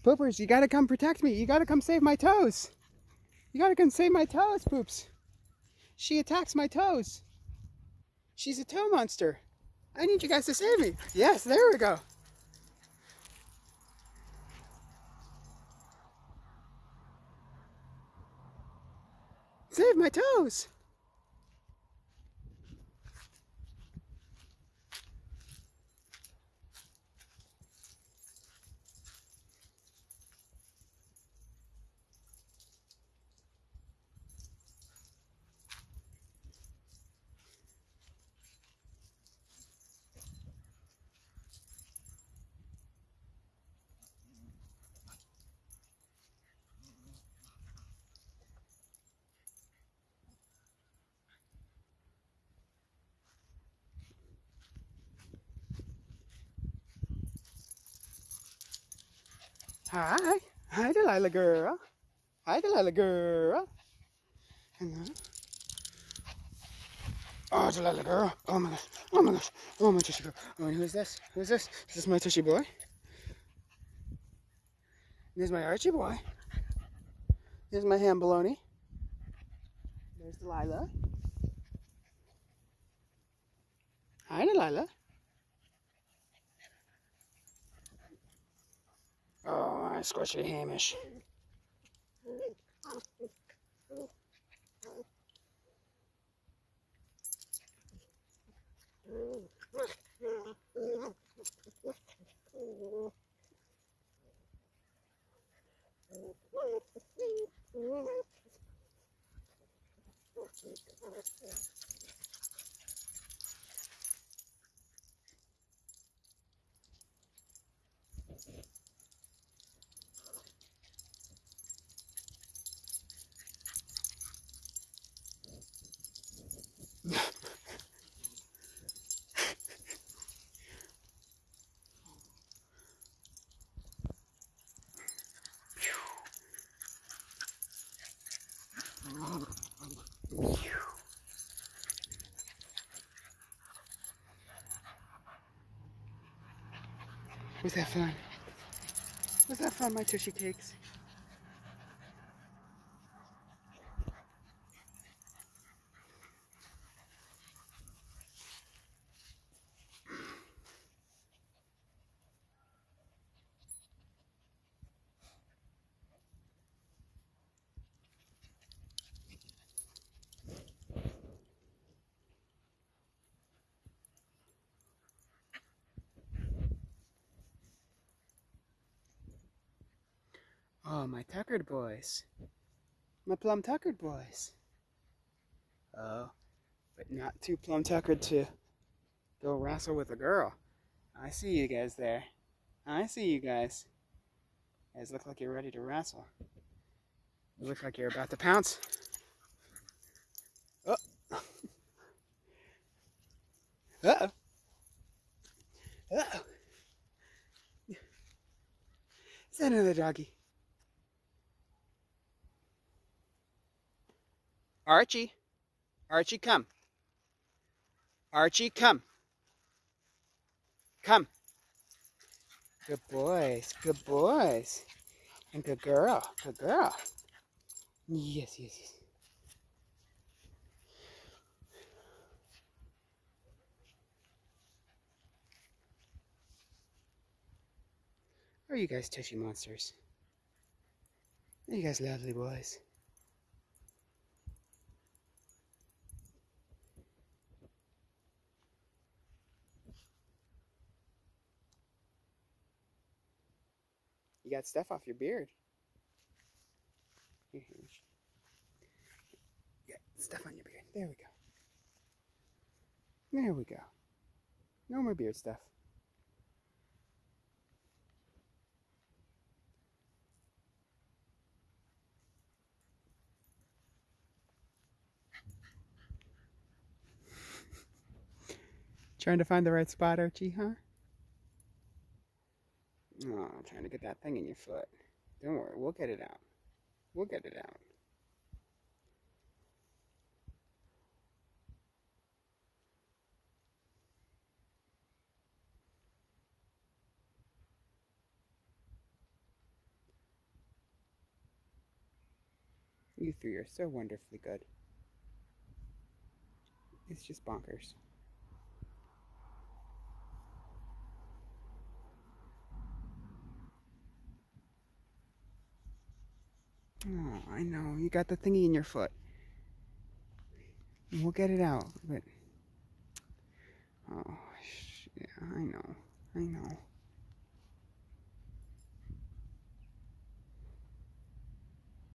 Poopers, you gotta come protect me. You gotta come save my toes. You gotta come save my toes, Poops. She attacks my toes. She's a toe monster. I need you guys to save me. Yes, there we go. Save my toes. Hi. Hi, Delilah girl. Hi, Delilah girl. Hello. Oh, Delilah girl. Oh my gosh. Oh my gosh. Oh my tushy girl. Oh, and who's this? Who's this? Is this my tushy boy? There's my Archie boy. There's my ham bologna. There's Delilah. Hi, Delilah. Oh, my squishy Hamish. Was that fun? Was that fun, my tushy cakes? Oh, my tuckered boys. My plum tuckered boys. Oh, but not too plum tuckered to go wrestle with a girl. I see you guys there. I see you guys. You guys look like you're ready to wrestle. You look like you're about to pounce. Oh. Uh-oh. Uh-oh. Is that another doggy? Archie. Archie, come. Archie, come. Come. Good boys. Good boys. And good girl. Good girl. Yes, yes, yes. Are you guys tushy monsters? Are you guys lovely boys? You got stuff off your beard. Here, Hamish. You got stuff on your beard. There we go. There we go. No more beard stuff. Trying to find the right spot, Archie, huh? Oh, trying to get that thing in your foot. Don't worry, we'll get it out. We'll get it out. You three are so wonderfully good. It's just bonkers. Oh, I know. You got the thingy in your foot. We'll get it out, but... Oh, yeah, I know.